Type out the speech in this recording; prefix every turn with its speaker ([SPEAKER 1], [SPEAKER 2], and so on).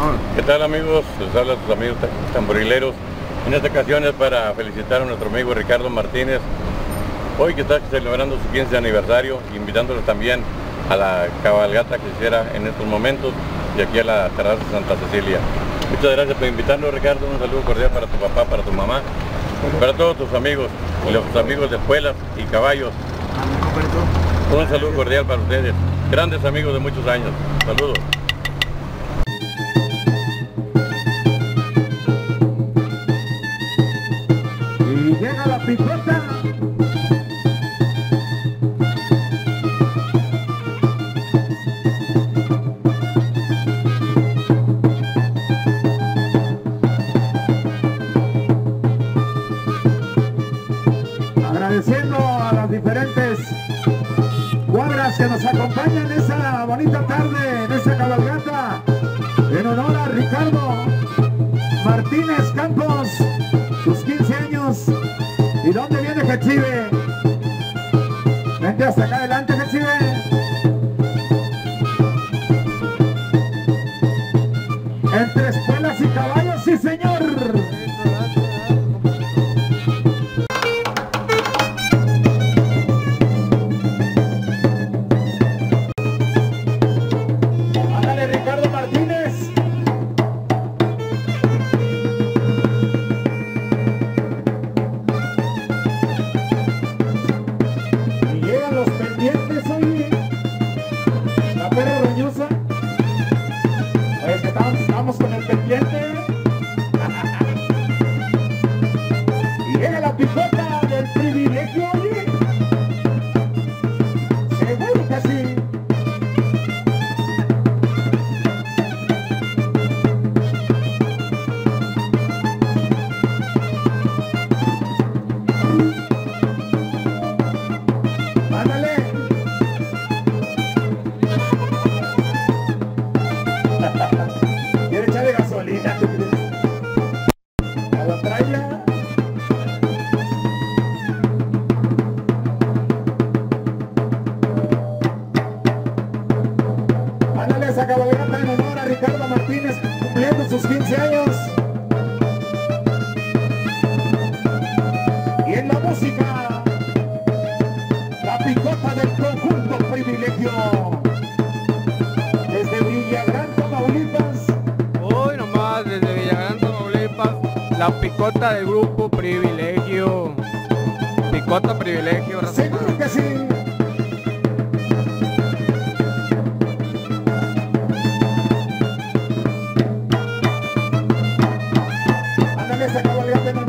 [SPEAKER 1] ¿Qué tal, amigos? Les habla sus amigos tamborileros. En esta ocasión es para felicitar a nuestro amigo Ricardo Martínez, hoy que está celebrando su 15 aniversario, invitándoles también a la cabalgata que se hiciera en estos momentos y aquí a la terraza de Santa Cecilia. Muchas gracias por invitarnos, Ricardo. Un saludo cordial para tu papá, para tu mamá, para todos tus amigos y los amigos de escuelas y caballos. Un saludo cordial para ustedes, grandes amigos de muchos años. Saludos.
[SPEAKER 2] Y llega la picota. Agradeciendo a las diferentes cuadras que nos acompañan esa bonita tarde, en esta cabalgata, en honor a Ricardo Martínez Campos, sus 15 años. ¿Y dónde viene Jechive? Vente hasta acá adelante, Jechive. Entre escuelas y caballos, sí señor. Ándale, Ricardo Martínez. Y llegan los pendientes, oye. La perra roñosa. Pues que estamos con el pendiente. Y llega la picota del privilegio, oye. Seguro que sí. Ándale. Quiere echarle gasolina. A la traila. Ándale, esa cabalgata en honor a Ricardo Martínez cumpliendo sus 15 años. Y en la música, la picota del conjunto privilegio. Desde Villagrán, Tamaulipas.
[SPEAKER 3] Hoy nomás desde Villagrán, Tamaulipas, la picota del grupo Privilegio. Picota Privilegio.
[SPEAKER 2] Seguro que sí. Ándale, esa cabalgata en